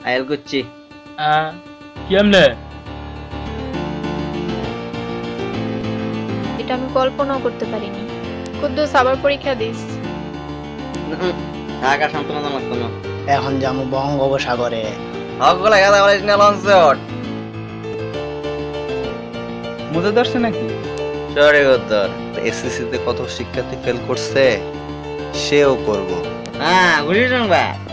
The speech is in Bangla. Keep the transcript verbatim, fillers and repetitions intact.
আইল করছি। কেমনে? এটা আমি কল্পনাও করতে পারিনি। কুদ্দুস আবার পরীক্ষা দিস। ঢাকা সান্ত্বনা জানাস কোনো এখন যাবো বঙ্গোপসাগরে। হকগুলা গাদা অরিজিনাল অনসট মজা ধরছে নাকি? সরে গদ্দর এসএসসি তে কত শিক্ষার্থী ফেল করছে সেও করব। হ্যাঁ বুঝিস না